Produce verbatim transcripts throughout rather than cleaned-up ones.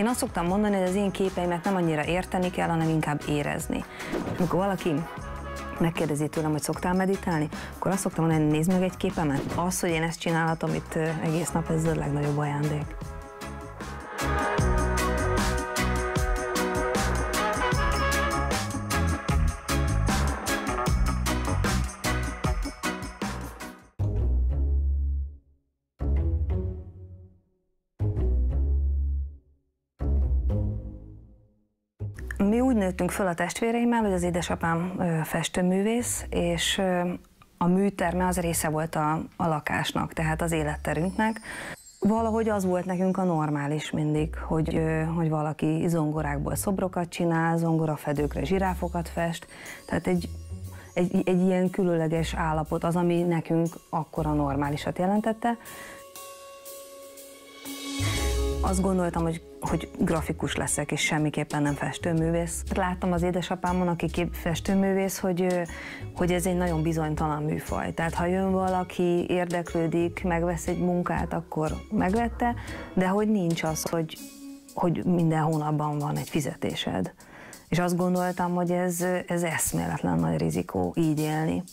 Én azt szoktam mondani, hogy az én képeimet nem annyira érteni kell, hanem inkább érezni. Amikor valaki megkérdezi tőlem, hogy szoktál meditálni, akkor azt szoktam mondani, hogy nézd meg egy képemet. Az, hogy én ezt csinálhatom itt egész nap, ez a legnagyobb ajándék. Mi úgy nőttünk föl a testvéreimmel, hogy az édesapám festőművész, és a műterme az része volt a, a lakásnak, tehát az életterünknek. Valahogy az volt nekünk a normális mindig, hogy, hogy valaki zongorákból szobrokat csinál, zongorafedőkre zsiráfokat fest, tehát egy, egy, egy ilyen különleges állapot az, ami nekünk akkor a normálisat jelentette. Azt gondoltam, hogy, hogy grafikus leszek, és semmiképpen nem festőművész. Láttam az édesapámon, aki festőművész, hogy, hogy ez egy nagyon bizonytalan műfaj. Tehát ha jön valaki, érdeklődik, megvesz egy munkát, akkor megvette, de hogy nincs az, hogy, hogy minden hónapban van egy fizetésed. És azt gondoltam, hogy ez, ez eszméletlen nagy rizikó így élni.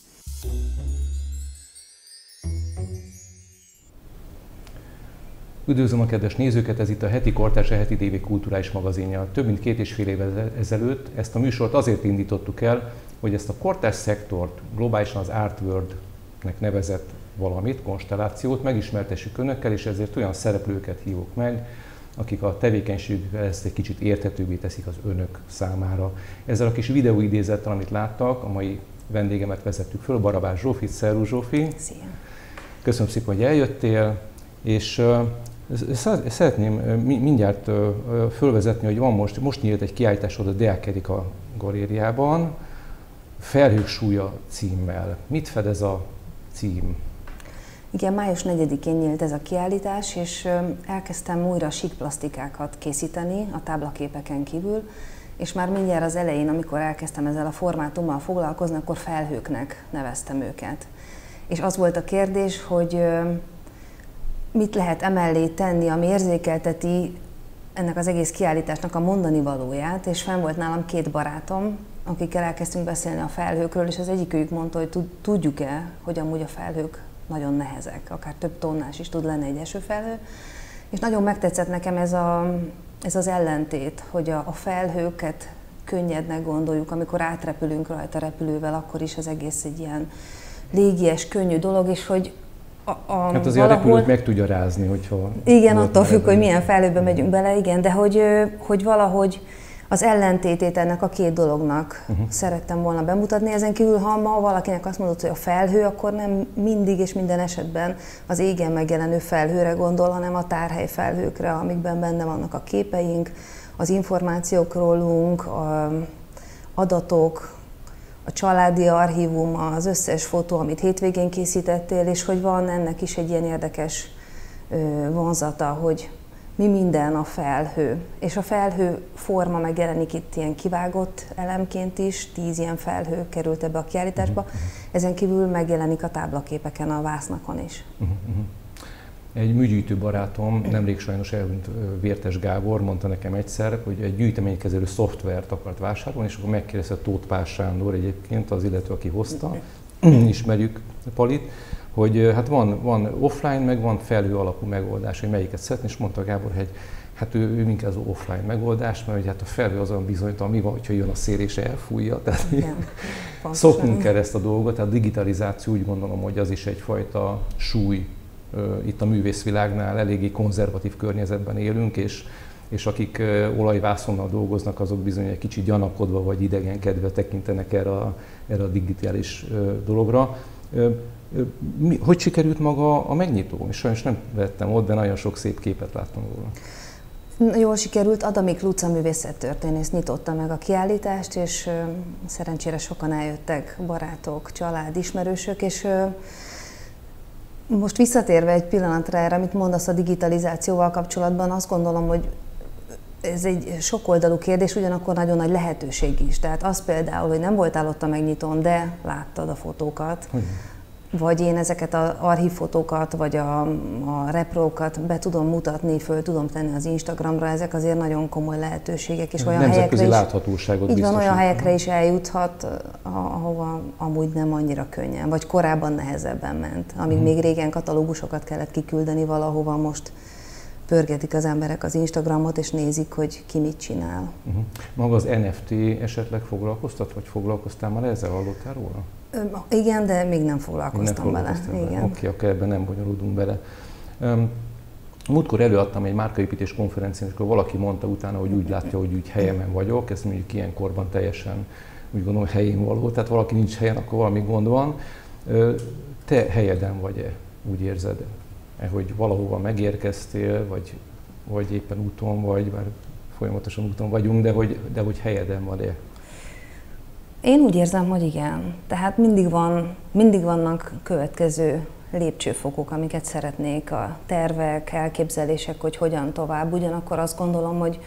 Üdvözlöm a kedves nézőket, ez itt a Heti Kortárs, a Heti té vé kulturális magazinja. Több mint két és fél évvel ezelőtt ezt a műsort azért indítottuk el, hogy ezt a kortárs szektort, globálisan az Art World-nek nevezett valamit, konstellációt megismertessük önökkel, és ezért olyan szereplőket hívok meg, akik a tevékenységükkel ezt egy kicsit érthetőbbé teszik az önök számára. Ezzel a kis videóidézettel, amit láttak, a mai vendégemet vezettük föl, Barabás Zsófit. Szervusz, Zsófi! Szia! Köszönöm szépen, hogy eljöttél, és szeretném mindjárt fölvezetni, hogy van most, most nyílt egy kiállításod a Deák Erika galériában, Felhők súlya címmel. Mit fed ez a cím? Igen, május negyedikén nyílt ez a kiállítás, és elkezdtem újra sík plastikákat készíteni a táblaképeken kívül, és már mindjárt az elején, amikor elkezdtem ezzel a formátummal foglalkozni, akkor felhőknek neveztem őket. És az volt a kérdés, hogy mit lehet emellé tenni, ami érzékelteti ennek az egész kiállításnak a mondani valóját, és fenn volt nálam két barátom, akikkel elkezdtünk beszélni a felhőkről, és az egyikük mondta, hogy tudjuk-e, hogy amúgy a felhők nagyon nehezek, akár több tonnás is tud lenni egy esőfelhő, és nagyon megtetszett nekem ez, a, ez az ellentét, hogy a, a felhőket könnyednek gondoljuk, amikor átrepülünk rajta repülővel, akkor is az egész egy ilyen légies, könnyű dolog, és hogy A, a, hát azért valahol... a repülőt meg tudja rázni, hogyha... Igen, attól függ, hogy milyen felhőbe megyünk bele, igen, de hogy, hogy valahogy az ellentétét ennek a két dolognak uh-huh. szerettem volna bemutatni. Ezen kívül, ha ma valakinek azt mondod, hogy a felhő, akkor nem mindig és minden esetben az égen megjelenő felhőre gondol, hanem a tárhely felhőkre, amikben benne vannak a képeink, az információk rólunk, a adatok, a családi archívum, az összes fotó, amit hétvégén készítettél, és hogy van ennek is egy ilyen érdekes vonzata, hogy mi minden a felhő. És a felhő forma megjelenik itt ilyen kivágott elemként is, tíz ilyen felhő került ebbe a kiállításba. Ezen kívül megjelenik a táblaképeken, a vásznakon is. Egy műgyűjtő barátom, nemrég sajnos elhunyt, Vértes Gábor mondta nekem egyszer, hogy egy gyűjteménykezelő szoftvert akart vásárolni, és akkor megkérdezte Tóth Pál Sándor egyébként, az illető, aki hozta, ismerjük Palit, hogy hát van, van offline, meg van felhő alapú megoldás, hogy melyiket szeretné, és mondta Gábor, hogy hát ő, ő inkább az offline megoldás, mert hát a felhő az olyan bizonytalan, mi van, hogyha jön a szél és elfújja. Tehát igen, szoknunk el ezt a dolgot, tehát a digitalizáció, úgy gondolom, hogy az is egyfajta súly. Itt a művészvilágnál eléggé konzervatív környezetben élünk, és, és akik olajvászonnal dolgoznak, azok bizony egy kicsit gyanakodva vagy idegenkedve tekintenek erre a, erre a digitális dologra. Hogy sikerült maga a megnyitó? Sajnos nem vettem ott, de nagyon sok szép képet láttam róla. Jól sikerült, Adamik Luca művészettörténész nyitotta meg a kiállítást, és szerencsére sokan eljöttek, barátok, család, ismerősök, és most visszatérve egy pillanatra erre, amit mondasz a digitalizációval kapcsolatban, azt gondolom, hogy ez egy sokoldalú kérdés, ugyanakkor nagyon nagy lehetőség is. Tehát az például, hogy nem voltál ott a megnyitón, de láttad a fotókat, hogy? vagy én ezeket az archívfotókat, vagy a, a reprókat be tudom mutatni, föl tudom tenni az Instagramra, ezek azért nagyon komoly lehetőségek, és olyan nemzetközi helyekre is, láthatóságot így van, olyan helyekre Aha. is eljuthat, ahova amúgy nem annyira könnyen, vagy korábban nehezebben ment, amíg uh-huh. még régen katalógusokat kellett kiküldeni valahova, most pörgetik az emberek az Instagramot, és nézik, hogy ki mit csinál. Uh-huh. Maga az en ef té esetleg foglalkoztat, vagy foglalkoztál már ezzel, hallottál róla? Ö, igen, de még nem foglalkoztam nem vele. vele. Oké, akkor ebben nem bonyolódunk bele. Um, múltkor előadtam egy márkaépítés konferencián, és akkor valaki mondta utána, hogy úgy látja, hogy úgy helyemen vagyok, ez mondjuk ilyenkorban teljesen úgy gondolom helyén való, tehát valaki nincs helyen, akkor valami gond van. Te helyeden vagy-e, úgy érzed? Hogy valahova megérkeztél, vagy, vagy éppen úton vagy, bár folyamatosan úton vagyunk, de hogy, de hogy helyeden vagy-e? Én úgy érzem, hogy igen. Tehát mindig, van, mindig vannak következő lépcsőfokok, amiket szeretnék, a tervek, elképzelések, hogy hogyan tovább. Ugyanakkor azt gondolom, hogy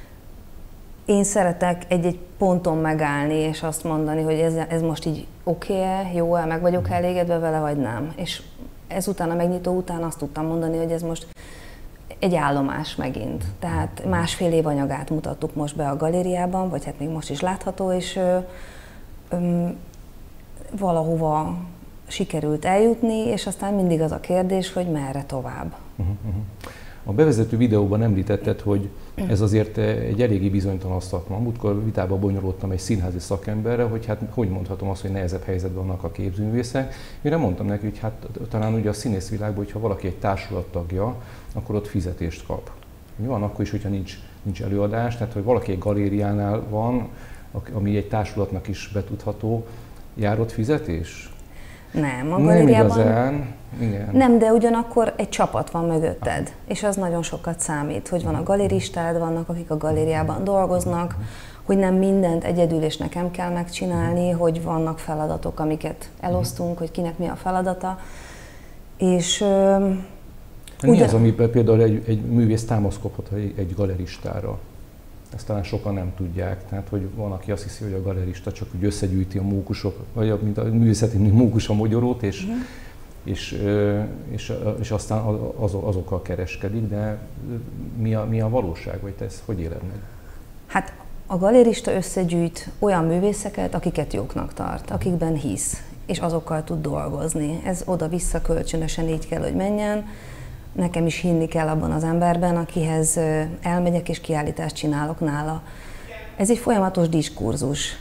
én szeretek egy-egy ponton megállni, és azt mondani, hogy ez, ez most így oké-e, jó-e, meg vagyok elégedve vele, vagy nem. És ezután, a megnyitó után azt tudtam mondani, hogy ez most egy állomás megint. Tehát másfél év anyagát mutattuk most be a galériában, vagy hát még most is látható, és ö, ö, valahova sikerült eljutni, és aztán mindig az a kérdés, hogy merre tovább. A bevezető videóban említetted, hogy ez azért egy eléggé bizonytalan szakma. Múltkor vitába bonyolódtam egy színházi szakemberre, hogy hát hogy mondhatom azt, hogy nehezebb helyzetben vannak a képzőművészek. Mire mondtam neki, hogy hát talán ugye a színészvilágban, hogyha valaki egy társulat tagja, akkor ott fizetést kap. Van akkor is, hogyha nincs, nincs előadás, tehát hogy valaki egy galériánál van, ami egy társulatnak is betudható, jár ott fizetés? Nem, a galériában... Nem igazán. Igen. Nem, de ugyanakkor egy csapat van mögötted, és az nagyon sokat számít, hogy van a galeristád, vannak, akik a galériában dolgoznak, hogy nem mindent egyedül és nekem kell megcsinálni, hogy vannak feladatok, amiket elosztunk, hogy kinek mi a feladata. És mi ugyan... az, ami például egy, egy művész támaszkodhat egy, egy galeristára? Ezt talán sokan nem tudják, tehát hogy van, aki azt hiszi, hogy a galerista csak úgy összegyűjti a mókusok, vagy mint a művészeti mókus a mogyorót, és, uh-huh. és, és, és aztán az, azokkal kereskedik, de mi a, mi a valóság, vagy te ezt hogy éled meg? Hát a galerista összegyűjt olyan művészeket, akiket jóknak tart, akikben hisz, és azokkal tud dolgozni. Ez oda-vissza kölcsönösen így kell, hogy menjen. Nekem is hinni kell abban az emberben, akihez elmegyek és kiállítást csinálok nála. Ez egy folyamatos diskurzus.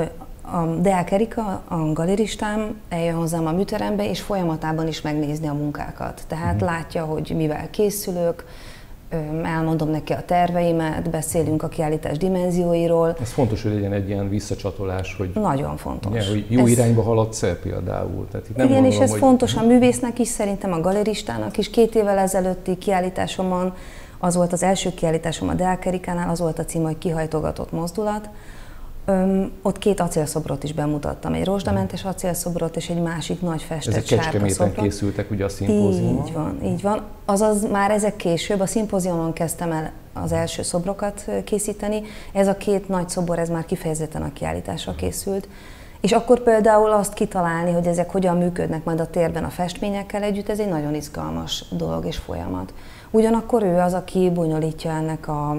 A Deák Erika, a galeristám, eljön hozzám a műterembe, és folyamatában is megnézni a munkákat. Tehát uh-huh. látja, hogy mivel készülök, elmondom neki a terveimet, beszélünk a kiállítás dimenzióiról. Ez fontos, hogy legyen egy ilyen visszacsatolás, hogy, nagyon fontos. Ugye, hogy jó ez... irányba haladsz el például. Tehát itt nem igen, gondolom, és ez hogy... fontos a művésznek is, szerintem a galeristának is. Két évvel ezelőtti kiállításomon, az volt az első kiállításom a Deák Erikánál, az volt a cím, hogy Kihajtogatott mozdulat. Öm, ott két acélszobrot is bemutattam, egy rozsdamentes acélszobrot és egy másik nagy festett sárga szobrot. Ezek Kecskeméten készültek ugye a szimpóziumon? Így van, így van. Azaz már ezek később, a szimpóziumon kezdtem el az első szobrokat készíteni. Ez a két nagy szobor, ez már kifejezetten a kiállításra készült. És akkor például azt kitalálni, hogy ezek hogyan működnek majd a térben a festményekkel együtt, ez egy nagyon izgalmas dolog és folyamat. Ugyanakkor ő az, aki bonyolítja ennek a,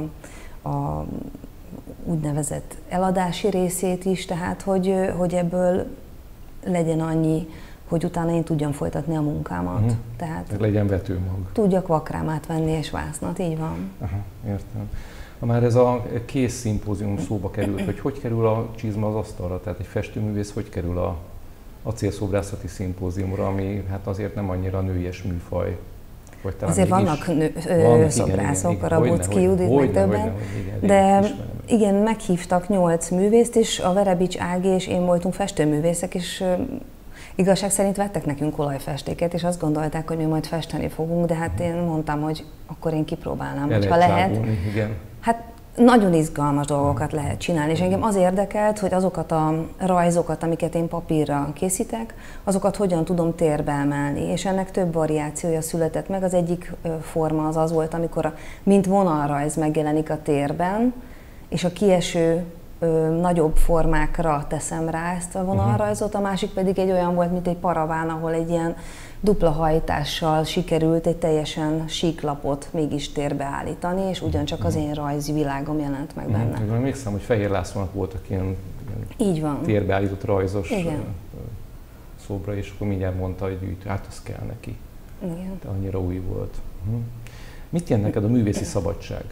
a úgynevezett eladási részét is, tehát hogy, hogy ebből legyen annyi, hogy utána én tudjam folytatni a munkámat. Uh-huh. Tehát legyen vetőmag. Tudjak vakrámát venni és vásznat, így van. Aha, értem. Ha már ez a kész szimpózium szóba került, hogy hogy kerül a csizma az asztalra, tehát egy festőművész hogy kerül a acélszobrászati szimpóziumra, ami hát azért nem annyira nőies műfaj. Azért vannak nő, van, szobrászok, a Rabucki Judit, meg többen, de igen, meghívtak nyolc művészt, és a Verebics Ági és én voltunk festőművészek, és igazság szerint vettek nekünk olajfestéket, és azt gondolták, hogy mi majd festeni fogunk, de hát én mondtam, hogy akkor én kipróbálnám, hogyha lehet. Igen. Hát nagyon izgalmas dolgokat lehet csinálni, és engem az érdekelt, hogy azokat a rajzokat, amiket én papírra készítek, azokat hogyan tudom térbe emelni, és ennek több variációja született meg. Az egyik forma az az volt, amikor a, mint vonalrajz megjelenik a térben, és a kieső ö, nagyobb formákra teszem rá ezt a vonalrajzot, a másik pedig egy olyan volt, mint egy paraván, ahol egy ilyen dupla hajtással sikerült egy teljesen sík lapot mégis térbe állítani, és ugyancsak az én rajzi világom jelent meg benne. Én emlékszem, hogy Fehér Lászlónak voltak ilyen, ilyen Így van. térbeállított rajzos Igen. szobra, és akkor mindjárt mondta, hogy gyűjtő, hát az kell neki. Igen. De annyira új volt. Uh-huh. Mit jelent neked a művészi szabadság?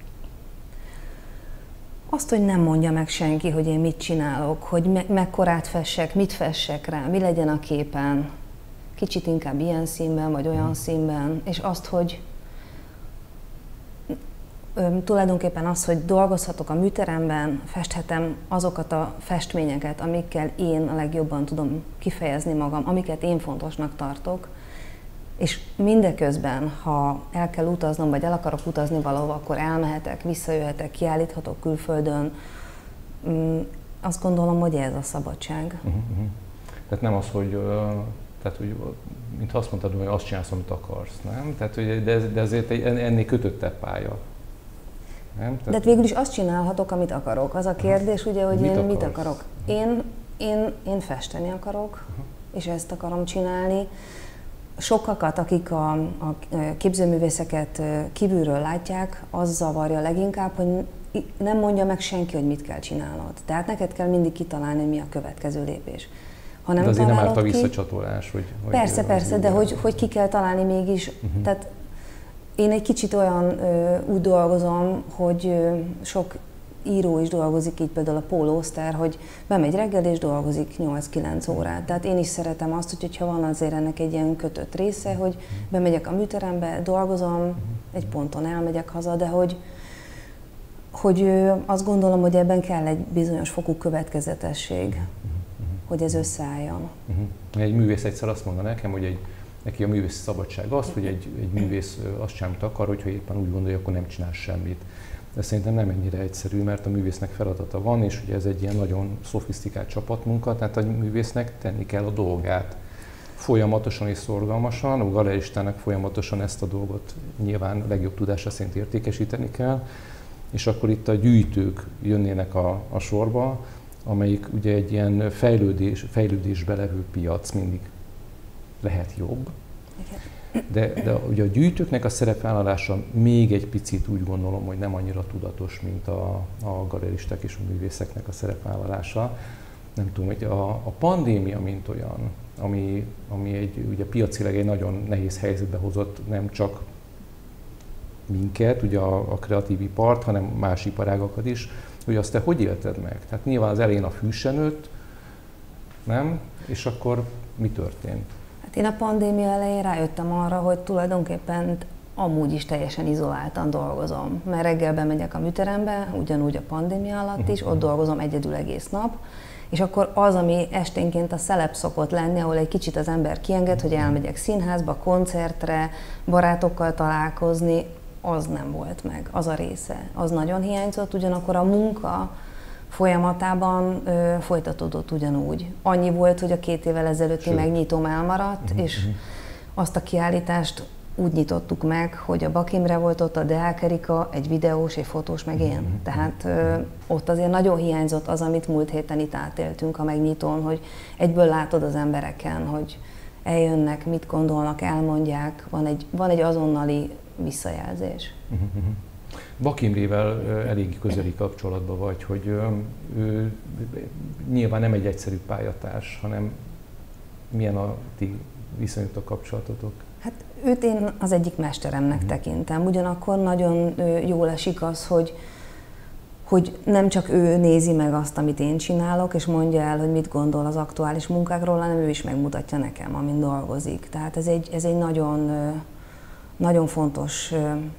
Azt, hogy nem mondja meg senki, hogy én mit csinálok, hogy me- mekkorát fessek, mit fessek rá, mi legyen a képen, kicsit inkább ilyen színben, vagy olyan színben, és azt, hogy ö, tulajdonképpen az, hogy dolgozhatok a műteremben, festhetem azokat a festményeket, amikkel én a legjobban tudom kifejezni magam, amiket én fontosnak tartok, és mindeközben, ha el kell utaznom, vagy el akarok utazni valahova, akkor elmehetek, visszajöhetek, kiállíthatok külföldön. Azt gondolom, hogy ez a szabadság. Uh-huh, uh-huh. Tehát nem az, hogy, tehát, hogy mintha azt mondtad, hogy azt csinálsz, amit akarsz, nem? Tehát, hogy de, de azért egy ennél kötöttebb pálya. Nem? Tehát... De hát végül is azt csinálhatok, amit akarok. Az a kérdés, ugye, hogy mit én akarsz? mit akarok. Én, én, én festeni akarok, uh-huh. és ezt akarom csinálni. Sokakat, akik a, a képzőművészeket kívülről látják, az zavarja leginkább, hogy nem mondja meg senki, hogy mit kell csinálnod. Tehát neked kell mindig kitalálni, hogy mi a következő lépés. Ha nem de azért nem árt a ki, visszacsatolás. Hogy, persze, hogy persze, de hogy, hogy ki kell találni mégis. Uh-huh. Tehát én egy kicsit olyan ö, úgy dolgozom, hogy ö, sok író is dolgozik, így például a Paul Auster, hogy bemegy reggel és dolgozik nyolc-kilenc órát. Tehát én is szeretem azt, hogyha van azért ennek egy ilyen kötött része, hogy bemegyek a műterembe, dolgozom, egy ponton elmegyek haza, de hogy, hogy azt gondolom, hogy ebben kell egy bizonyos fokú következetesség, hogy ez összeálljon. Egy művész egyszer azt mondta nekem, hogy egy, neki a művész szabadság az, hogy egy, egy művész azt sem akar, hogyha éppen úgy gondolja, akkor nem csinál semmit. De szerintem nem ennyire egyszerű, mert a művésznek feladata van, és ugye ez egy ilyen nagyon szofisztikált csapatmunka, tehát a művésznek tenni kell a dolgát. Folyamatosan és szorgalmasan, a galeristának folyamatosan ezt a dolgot nyilván legjobb tudása szerint értékesíteni kell, és akkor itt a gyűjtők jönnének a, a sorba, amelyik ugye egy ilyen fejlődés, fejlődésbe levő piac, mindig lehet jobb. De, de ugye a gyűjtőknek a szerepvállalása még egy picit úgy gondolom, hogy nem annyira tudatos, mint a, a galeristák és a művészeknek a szerepvállalása. Nem tudom, hogy a, a pandémia mint olyan, ami, ami egy, ugye piacilag egy nagyon nehéz helyzetbe hozott nem csak minket, ugye a, a kreatív ipart, hanem más iparágakat is, hogy azt te hogy élted meg? Tehát nyilván az elején a fű se nőtt, nem? És akkor mi történt? Hát én a pandémia elején rájöttem arra, hogy tulajdonképpen amúgy is teljesen izoláltan dolgozom. Mert reggel bemegyek a műterembe, ugyanúgy a pandémia alatt is, ott dolgozom egyedül egész nap, és akkor az, ami esténként a szelep szokott lenni, ahol egy kicsit az ember kienged, hogy elmegyek színházba, koncertre, barátokkal találkozni, az nem volt meg, az a része. Az nagyon hiányzott, ugyanakkor a munka folyamatában ö, folytatódott ugyanúgy. Annyi volt, hogy a két évvel ezelőtti megnyitóm elmaradt, uh-huh. és azt a kiállítást úgy nyitottuk meg, hogy a Bak Imre volt ott, a Deák Erika, egy videós, egy fotós, meg én. Uh-huh. Tehát ö, ott azért nagyon hiányzott az, amit múlt héten itt átéltünk a megnyitón, hogy egyből látod az embereken, hogy eljönnek, mit gondolnak, elmondják, van egy, van egy azonnali visszajelzés. Uh-huh. Bak Imrével elég közeli kapcsolatban vagy, hogy ő, ő nyilván nem egy egyszerű pályatárs, hanem milyen a ti viszonyutok, kapcsolatotok? Hát őt én az egyik mesteremnek uh-huh. tekintem, ugyanakkor nagyon jól esik az, hogy, hogy nem csak ő nézi meg azt, amit én csinálok, és mondja el, hogy mit gondol az aktuális munkákról, hanem ő is megmutatja nekem, amin dolgozik. Tehát ez egy, ez egy nagyon, nagyon fontos,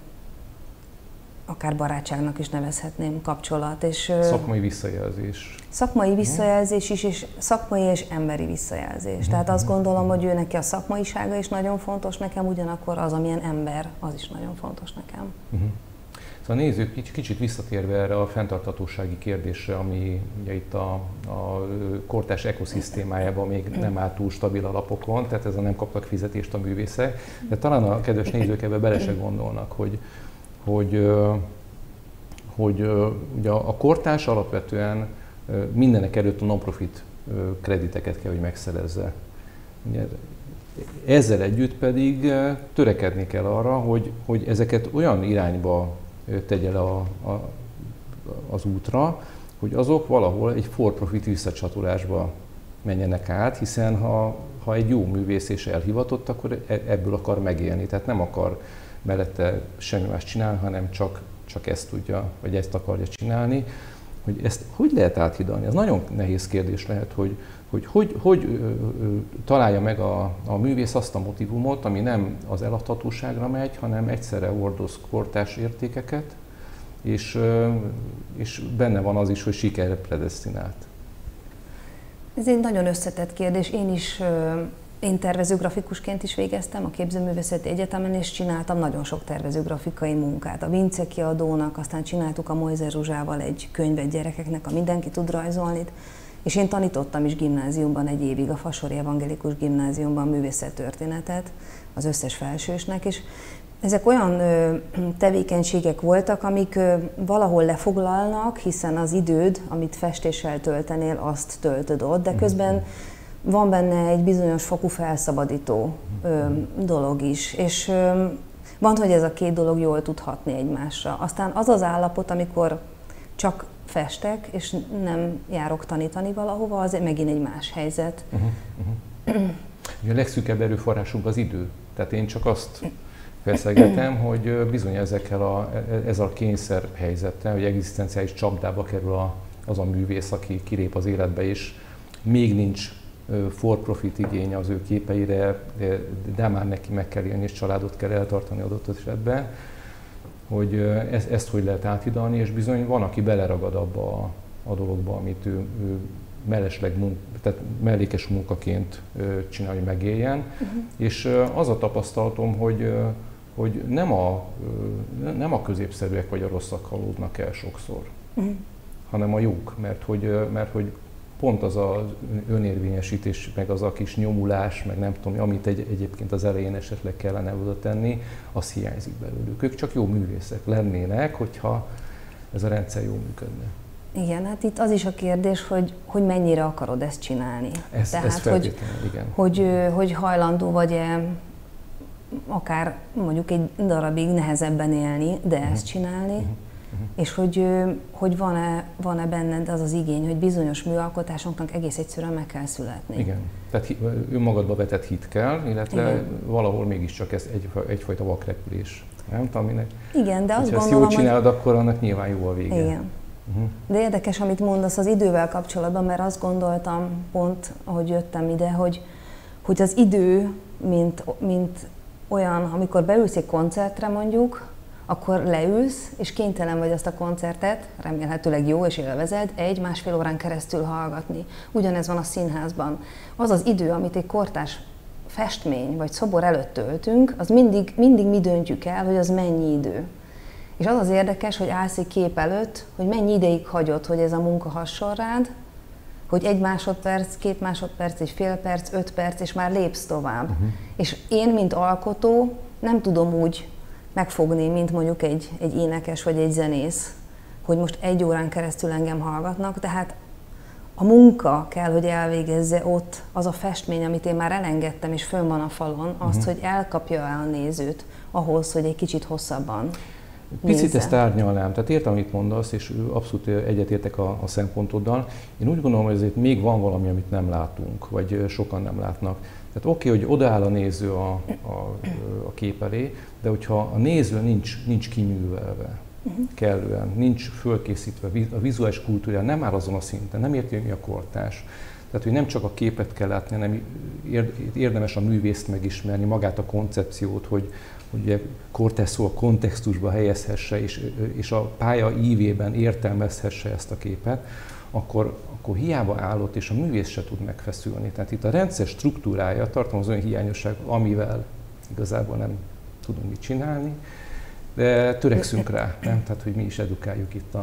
akár barátságnak is nevezhetném, kapcsolat. És szakmai visszajelzés. Szakmai visszajelzés is, és szakmai és emberi visszajelzés. Tehát azt gondolom, hogy ő neki a szakmaisága is nagyon fontos nekem, ugyanakkor az, amilyen ember, az is nagyon fontos nekem. Uh-huh. Szóval nézzük, kicsit, kicsit visszatérve erre a fenntarthatósági kérdésre, ami ugye itt a, a kortárs ekoszisztémájában még nem áll túl stabil alapokon, tehát ez a nem kaptak fizetést a művészek, de talán a kedves nézők ebbe bele se gondolnak, hogy hogy, hogy ugye a kortárs alapvetően mindenek előtt a non-profit krediteket kell, hogy megszerezze. Ugye, ezzel együtt pedig törekedni kell arra, hogy, hogy ezeket olyan irányba tegye le a, a, az útra, hogy azok valahol egy for-profit visszacsatolásba menjenek át, hiszen ha, ha egy jó művész és elhivatott, akkor ebből akar megélni. Tehát nem akar mellette semmi más csinálni, hanem csak, csak ezt tudja, vagy ezt akarja csinálni. Hogy ezt hogy lehet áthidalni? Ez nagyon nehéz kérdés lehet, hogy hogy, hogy, hogy ö, ö, találja meg a, a művész azt a motivumot, ami nem az eladhatóságra megy, hanem egyszerre hordoz kortárs értékeket, és, ö, és benne van az is, hogy sikerre predesztinált. Ez egy nagyon összetett kérdés. Én is Én tervezőgrafikusként is végeztem a Képzőművészeti Egyetemen, és csináltam nagyon sok tervezőgrafikai munkát. A Vince kiadónak, aztán csináltuk a Moiser Zsuzsával egy könyvet gyerekeknek, a Mindenki tud rajzolni, és én tanítottam is gimnáziumban egy évig, a Fasori Evangélikus Gimnáziumban művészettörténetet az összes felsősnek, és ezek olyan ö, tevékenységek voltak, amik ö, valahol lefoglalnak, hiszen az időd, amit festéssel töltenél, azt töltöd ott, de közben van benne egy bizonyos fokú felszabadító ö, dolog is, és ö, van, hogy ez a két dolog jól tud hatni egymásra. Aztán az az állapot, amikor csak festek, és nem járok tanítani valahova, az megint egy más helyzet. Uh-huh, uh-huh. A legszűkebb erőforrásunk az idő. Tehát én csak azt feszegetem, hogy bizony ezekkel a, ez a kényszer helyzettel, hogy egzisztenciális csapdába kerül a, az a művész, aki kilép az életbe, és még nincs for-profit igény az ő képeire, de már neki meg kell élni, és családot kell eltartani adott esetben, hogy ezt, ezt hogy lehet áthidalni, és bizony van, aki beleragad abba a, a dologba, amit ő, ő mellesleg munk, tehát mellékes munkaként csinálja, hogy megéljen. Uh-huh. És az a tapasztalatom, hogy, hogy nem, a, nem a középszerűek vagy a rosszak halódnak el sokszor, uh-huh. hanem a jók, mert hogy, mert hogy pont az az önérvényesítés, meg az a kis nyomulás, meg nem tudom, amit egy, egyébként az elején esetleg kellene oda tenni, az hiányzik belőlük. Ők csak jó művészek lennének, hogyha ez a rendszer jól működne. Igen, hát itt az is a kérdés, hogy, hogy mennyire akarod ezt csinálni. Ez, Tehát, ez hogy, igen. Hogy, hogy hajlandó vagy-e akár mondjuk egy darabig nehezebben élni, de uh-huh. ezt csinálni, uh-huh. Uh-huh. és hogy, hogy van-e, van-e benned az az igény, hogy bizonyos műalkotásoknak egész egyszerűen meg kell születni. Igen, tehát önmagadba vetett hit kell, illetve igen. valahol mégiscsak ez egy, egyfajta vakrepülés. Nem tudom, minek. Igen, de azt ha gondolom, ezt jól csinálod, hogy... akkor annak nyilván jó a vége. Igen. Uh-huh. De érdekes, amit mondasz az idővel kapcsolatban, mert azt gondoltam pont, ahogy jöttem ide, hogy, hogy az idő, mint, mint olyan, amikor beülsz egy koncertre mondjuk, akkor leülsz, és kénytelen vagy azt a koncertet, remélhetőleg jó és élvezed, egy-másfél órán keresztül hallgatni. Ugyanez van a színházban. Az az idő, amit egy kortárs festmény vagy szobor előtt töltünk, az mindig, mindig mi döntjük el, hogy az mennyi idő. És az az érdekes, hogy állsz egy kép előtt, hogy mennyi ideig hagyod, hogy ez a munka hasson rád, hogy egy másodperc, két másodperc, egy fél perc, öt perc, és már lépsz tovább. Uh-huh. És én, mint alkotó, nem tudom úgy megfogni, mint mondjuk egy, egy énekes vagy egy zenész, hogy most egy órán keresztül engem hallgatnak, tehát a munka kell, hogy elvégezze ott az a festmény, amit én már elengedtem, és fönn van a falon, azt, uh-huh. hogy elkapja el a nézőt ahhoz, hogy egy kicsit hosszabban Picit nézze. ezt árnyalnám, tehát értem, amit mondasz, és abszolút egyetértek a, a szempontoddal. Én úgy gondolom, hogy azért még van valami, amit nem látunk, vagy sokan nem látnak. Tehát oké, okay, hogy odaáll a néző a, a, a kép elé, de hogyha a néző nincs, nincs kiművelve uh-huh. kellően, nincs fölkészítve, a vizuális kultúrája nem áll azon a szinten, nem érti, hogy mi a kortárs. Tehát, hogy nem csak a képet kell látni, hanem érdemes a művészt megismerni, magát a koncepciót, hogy ugye kortárs szó a kontextusba helyezhesse, és, és a pálya ívében értelmezhesse ezt a képet, akkor, akkor hiába állott, és a művész se tud megfeszülni. Tehát itt a rendszer struktúrája tartalmaz olyan hiányosság, amivel igazából nem tudunk mit csinálni, de törekszünk rá, nem? Tehát, hogy mi is edukáljuk itt a,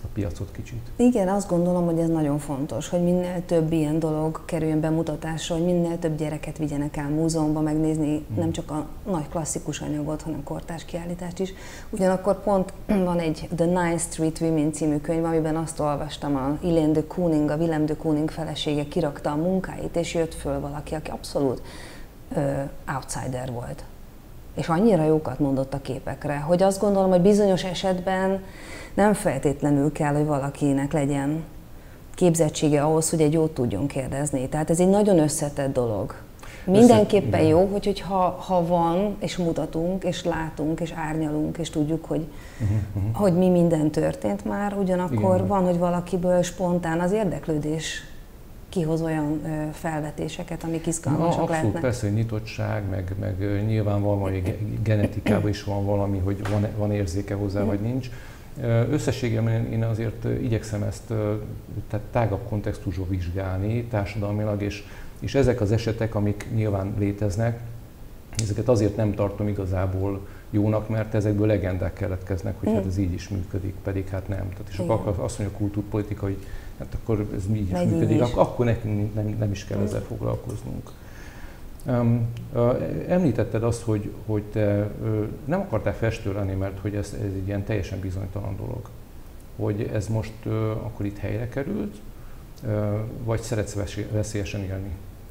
a piacot kicsit. Igen, azt gondolom, hogy ez nagyon fontos, hogy minél több ilyen dolog kerüljön bemutatásra, hogy minél több gyereket vigyenek el múzeumban megnézni, hmm. nem csak a nagy klasszikus anyagot, hanem kortárs kiállítást is. Ugyanakkor pont van egy The Ninth Street Women című könyv, amiben azt olvastam, a Elaine de Kooning, a Willem de Kooning felesége kirakta a munkáit, és jött föl valaki, aki abszolút uh, outsider volt. És annyira jókat mondott a képekre, hogy azt gondolom, hogy bizonyos esetben nem feltétlenül kell, hogy valakinek legyen képzettsége ahhoz, hogy egy jót tudjon kérdezni. Tehát ez egy nagyon összetett dolog. Mindenképpen Össze, jó, hogy, hogy ha, ha van, és mutatunk, és látunk, és árnyalunk, és tudjuk, hogy, uh-huh, uh-huh. hogy mi minden történt már, ugyanakkor igen. van, hogy valakiből spontán az érdeklődés kihoz olyan ö, felvetéseket, amik izgalmasak Abszolút, lehetnek. Persze, hogy nyitottság, meg, meg nyilván valami genetikában is van valami, hogy van, van érzéke hozzá, vagy nincs. Összességében én azért igyekszem ezt tehát tágabb kontextusban vizsgálni társadalmilag, és, és ezek az esetek, amik nyilván léteznek, ezeket azért nem tartom igazából jónak, mert ezekből legendák keletkeznek, hogy hát ez így is működik, pedig hát nem. Tehát és akkor azt mondja a kultúrpolitika, hogy hát akkor ez így is Megy működik, is. akkor nekünk nem, nem is kell ezzel foglalkoznunk. Um, uh, említetted azt, hogy, hogy te uh, nem akartál festő lenni, mert hogy ez, ez egy ilyen teljesen bizonytalan dolog. Hogy ez most uh, akkor itt helyre került, uh, vagy szeretsz veszélyesen élni?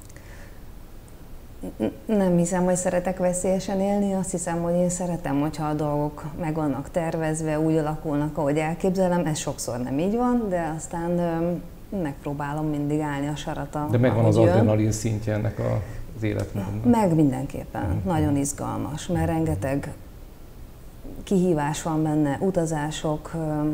Nem hiszem, hogy szeretek veszélyesen élni, azt hiszem, hogy én szeretem, hogyha a dolgok meg vannak tervezve, úgy alakulnak, ahogy elképzelem. Ez sokszor nem így van, de aztán um, megpróbálom mindig állni a sarata. De megvan az adrenalin szintje ennek a az életmódnak. Meg mindenképpen. Mm. Nagyon izgalmas, mert rengeteg kihívás van benne, utazások.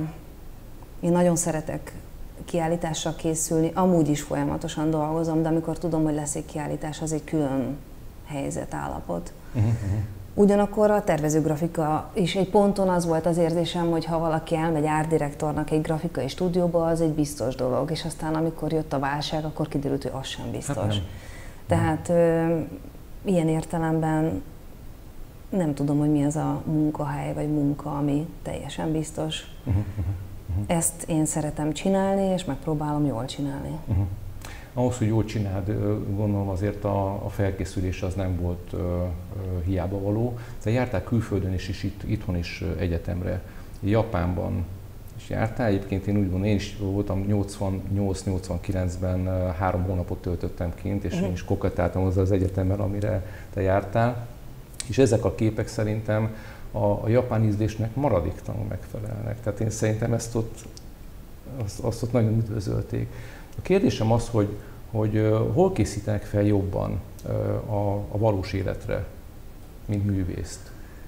Én nagyon szeretek kiállításra készülni, amúgy is folyamatosan dolgozom, de amikor tudom, hogy lesz egy kiállítás, az egy külön helyzet, állapot. Mm-hmm. Ugyanakkor a tervezőgrafika is egy ponton az volt az érzésem, hogy ha valaki elmegy árdirektornak egy grafikai stúdióba, az egy biztos dolog, és aztán amikor jött a válság, akkor kiderült, hogy az sem biztos. Hát nem. Tehát ö, ilyen értelemben nem tudom, hogy mi az a munkahely vagy munka, ami teljesen biztos. Uh-huh, uh-huh. Ezt én szeretem csinálni, és megpróbálom jól csinálni. Uh-huh. Ahhoz, hogy jól csináld, gondolom azért a, a felkészülés az nem volt uh, uh, hiába való. Te jártál külföldön is, és itt, itthon is egyetemre, Japánban is jártál. Egyébként én úgy gondolom, én is voltam nyolcvannyolc nyolcvankilencben, három hónapot töltöttem kint, és uh-huh. én is kokettáltam hozzá az egyetemmel, amire te jártál. És ezek a képek szerintem a, a japán ízlésnek maradéktalanul megfelelnek. Tehát én szerintem ezt ott, azt, azt ott nagyon üdvözölték. A kérdésem az, hogy, hogy uh, hol készítenek fel jobban uh, a, a valós életre, mint művészt?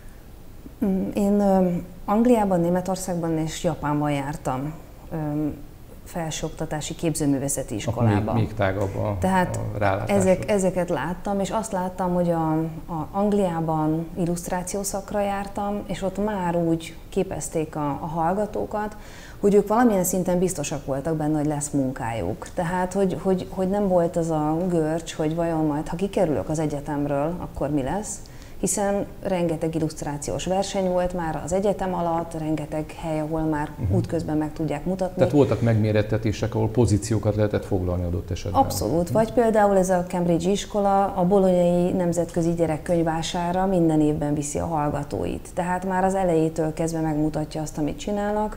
Én um, Angliában, Németországban és Japánban jártam um, felsőoktatási képzőművészeti iskolába. Még, még tágabb a, Tehát a rálátásod. Ezek, ezeket láttam, és azt láttam, hogy a, a Angliában illusztrációszakra jártam, és ott már úgy képezték a, a hallgatókat, hogy ők valamilyen szinten biztosak voltak benne, hogy lesz munkájuk. Tehát, hogy, hogy, hogy nem volt az a görcs, hogy vajon majd, ha kikerülök az egyetemről, akkor mi lesz, hiszen rengeteg illusztrációs verseny volt már az egyetem alatt, rengeteg hely, ahol már uh-huh. útközben meg tudják mutatni. Tehát voltak megmérettetések, ahol pozíciókat lehetett foglalni adott esetben. Abszolút. Vagy például ez a Cambridge iskola a Bolognai Nemzetközi Gyerekkönyvvásárra minden évben viszi a hallgatóit. Tehát már az elejétől kezdve megmutatja azt, amit csinálnak.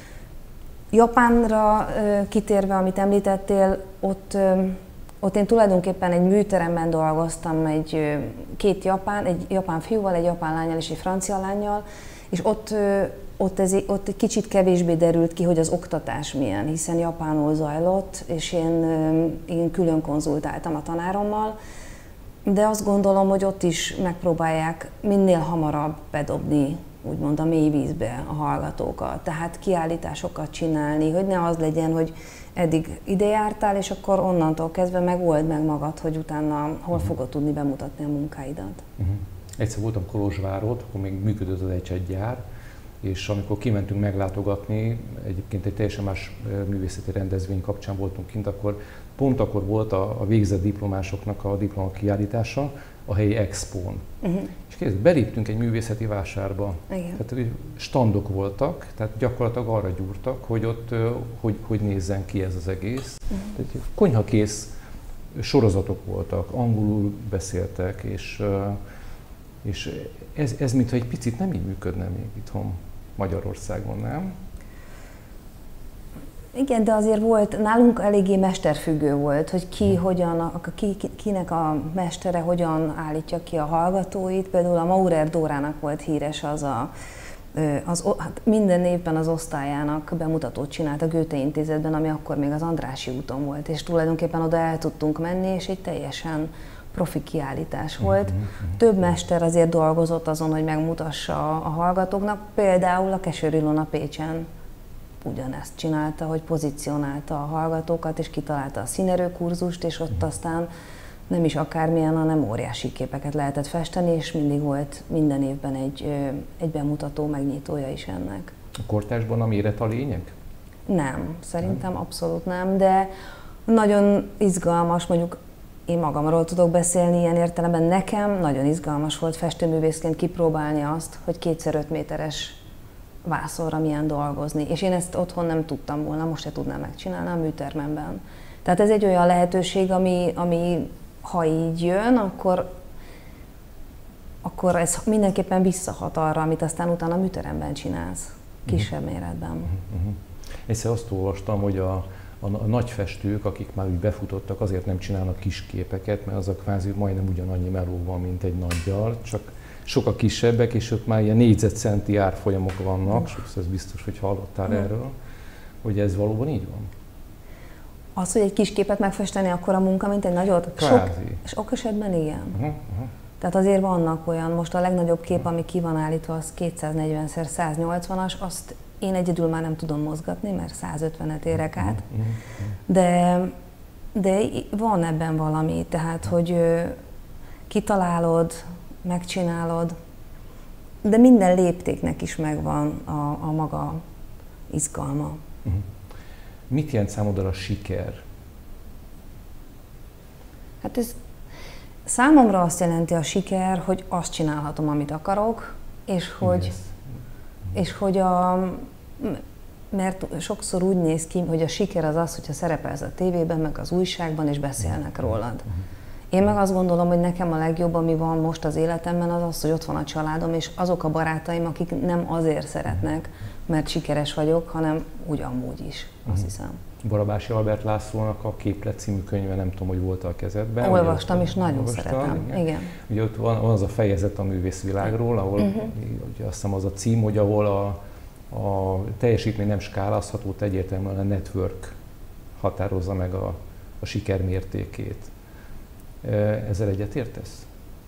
Japánra kitérve, amit említettél, ott Ott én tulajdonképpen egy műteremben dolgoztam, egy két japán, egy japán fiúval, egy japán lánnyal és egy francia lánnyal, és ott, ott, ez, ott egy kicsit kevésbé derült ki, hogy az oktatás milyen, hiszen japánul zajlott, és én, én külön konzultáltam a tanárommal, de azt gondolom, hogy ott is megpróbálják minél hamarabb bedobni úgymond a mély vízbe a hallgatókat, tehát kiállításokat csinálni, hogy ne az legyen, hogy eddig ide jártál, és akkor onnantól kezdve megold meg magad, hogy utána hol uh-huh. fogod tudni bemutatni a munkáidat. Uh-huh. Egyszer voltam Kolozsvárott, akkor még működött az Ecset gyár, és amikor kimentünk meglátogatni, egyébként egy teljesen más művészeti rendezvény kapcsán voltunk kint, akkor pont akkor volt a, a végzett diplomásoknak a diploma kiállítása a helyi expón. Uh-huh. És kézd, beléptünk egy művészeti vásárba. Igen. Tehát standok voltak, tehát gyakorlatilag arra gyúrtak, hogy ott hogy, hogy nézzen ki ez az egész. Uh-huh. Tehát konyhakész sorozatok voltak, angolul beszéltek, és, és ez, ez mintha egy picit nem így működne még itthon Magyarországon, nem? Igen, de azért volt, nálunk eléggé mesterfüggő volt, hogy ki, hmm. hogyan, a, ki, kinek a mestere hogyan állítja ki a hallgatóit. Például a Maurer Dórának volt híres az a, az, hát minden évben az osztályának bemutatót csinált a Goethe Intézetben, ami akkor még az Andrássy úton volt, és tulajdonképpen oda el tudtunk menni, és egy teljesen profi kiállítás volt. Több mester azért dolgozott azon, hogy megmutassa a hallgatóknak, például a Kesőr Ilona Pécsen ugyanezt csinálta, hogy pozícionálta a hallgatókat, és kitalálta a színerőkurzust, és ott aztán nem is akármilyen, hanem óriási képeket lehetett festeni, és mindig volt minden évben egy, egy bemutató, megnyitója is ennek. A kortársban a méret a lényeg? Nem, szerintem abszolút nem, de nagyon izgalmas, mondjuk én magamról tudok beszélni ilyen értelemben, nekem nagyon izgalmas volt festőművészként kipróbálni azt, hogy kétszer öt méteres vászonra milyen dolgozni. És én ezt otthon nem tudtam volna, most se tudnám megcsinálni a műtermemben. Tehát ez egy olyan lehetőség, ami, ami ha így jön, akkor, akkor ez mindenképpen visszahat arra, amit aztán utána a műteremben csinálsz, kisebb uh-huh. méretben. Uh-huh. Egyszer azt olvastam, hogy a, a, a nagy festők, akik már úgy befutottak, azért nem csinálnak kis képeket, mert az a kvázi majdnem ugyanannyi meló van, mint egy nagygyal, csak sokkal kisebbek, és ott már ilyen négyzetcenti árfolyamok vannak, sokszor ez biztos, hogy hallottál mm. erről, hogy ez valóban így van. Az, hogy egy kis képet megfesteni, akkor a munka, mint egy nagyot? Sok, sok esetben igen. Uh-huh, uh-huh. Tehát azért vannak olyan, most a legnagyobb kép, ami ki van állítva, az kétszáznegyven szer száznyolcvanas, azt én egyedül már nem tudom mozgatni, mert százötvenet érek át, uh-huh, uh-huh. de, de van ebben valami, tehát, hogy kitalálod, megcsinálod, de minden léptéknek is megvan a, a maga izgalma. Uh-huh. Mit jelent számodra a siker? Hát ez számomra azt jelenti a siker, hogy azt csinálhatom, amit akarok, és hogy, yes. és hogy a, mert sokszor úgy néz ki, hogy a siker az az, hogyha szerepelsz a tévében, meg az újságban, és beszélnek rólad. Uh-huh. Én meg azt gondolom, hogy nekem a legjobb, ami van most az életemben, az az, hogy ott van a családom, és azok a barátaim, akik nem azért szeretnek, mert sikeres vagyok, hanem úgy amúgy is, azt hiszem. Barabási Albert Lászlónak a Képlet című könyve, nem tudom, hogy volt a kezedben. Olvastam, és nagyon olvastam, szeretem. Igen. Igen. Ugye ott van, van az a fejezet a művészvilágról, ahol uh-huh. ugye azt hiszem az a cím, hogy ahol a, a teljesítmény nem skálázható, egyértelműen a network határozza meg a, a siker mértékét. Ezzel egyetértesz?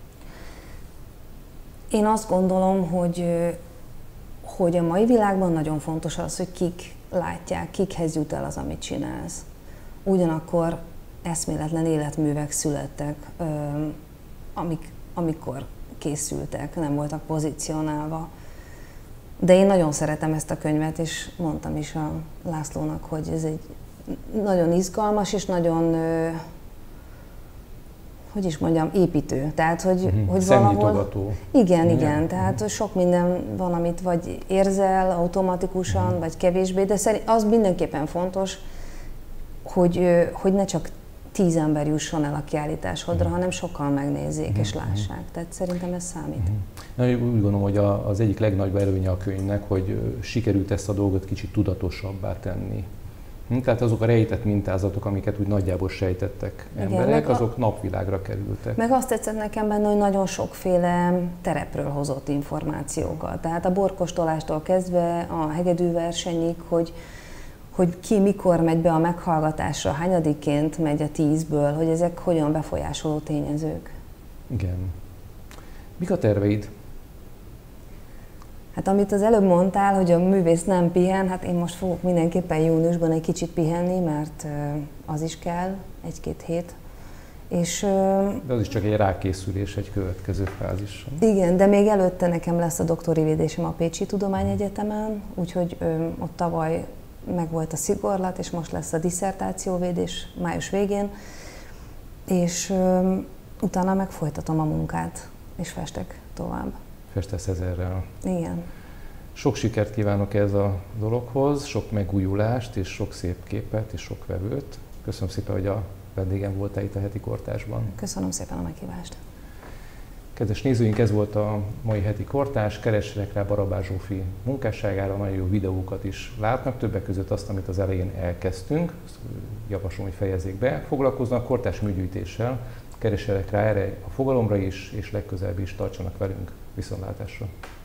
Én azt gondolom, hogy, hogy a mai világban nagyon fontos az, hogy kik látják, kikhez jut el az, amit csinálsz. Ugyanakkor eszméletlen életművek születtek, amik, amikor készültek, nem voltak pozícionálva. De én nagyon szeretem ezt a könyvet, és mondtam is a Lászlónak, hogy ez egy nagyon izgalmas és nagyon, hogy is mondjam, építő. Tehát, hogy, uh-huh. hogy valahol... Igen, igen, igen. Tehát uh-huh. sok minden van, amit vagy érzel automatikusan, uh-huh. vagy kevésbé, de szerint az mindenképpen fontos, hogy, hogy ne csak tíz ember jusson el a kiállításodra, uh-huh. hanem sokan megnézzék uh-huh. és lássák. Tehát szerintem ez számít. Uh-huh. Na, úgy gondolom, hogy a, az egyik legnagyobb előnye a könyvnek, hogy sikerült ezt a dolgot kicsit tudatosabbá tenni. Tehát azok a rejtett mintázatok, amiket úgy nagyjából sejtettek emberek, igen, azok a... napvilágra kerültek. Meg azt tetszett nekem benne, hogy nagyon sokféle terepről hozott információkat. Tehát a borkostolástól kezdve a hegedűversenyig, hogy, hogy ki mikor megy be a meghallgatásra, hányadiként megy a tízből, hogy ezek hogyan befolyásoló tényezők. Igen. Mik a terveid? Hát amit az előbb mondtál, hogy a művész nem pihen, hát én most fogok mindenképpen júniusban egy kicsit pihenni, mert az is kell, egy-két hét. És, de az is csak egy rákészülés, egy következő fázis. Igen, de még előtte nekem lesz a doktori védésem a Pécsi Tudományegyetemen, úgyhogy ö, ott tavaly megvolt a szigorlat, és most lesz a disszertációvédés május végén, és ö, utána meg folytatom a munkát, és festek tovább. Festesz ezerrel. Igen. Sok sikert kívánok ez a dologhoz, sok megújulást, és sok szép képet, és sok vevőt. Köszönöm szépen, hogy a vendégem voltál itt a Heti Kortársban. Köszönöm szépen a meghívást. Kedves nézőink, ez volt a mai Heti Kortárs. Keressenek rá Barabás Zsófi munkásságára, nagyon jó videókat is látnak, többek között azt, amit az elején elkezdtünk, azt javaslom, hogy fejezzék be. Foglalkoznak kortárs műgyűjtéssel, keressenek rá erre a fogalomra is, és legközelebb is tartsanak velünk. Viszontlátásra!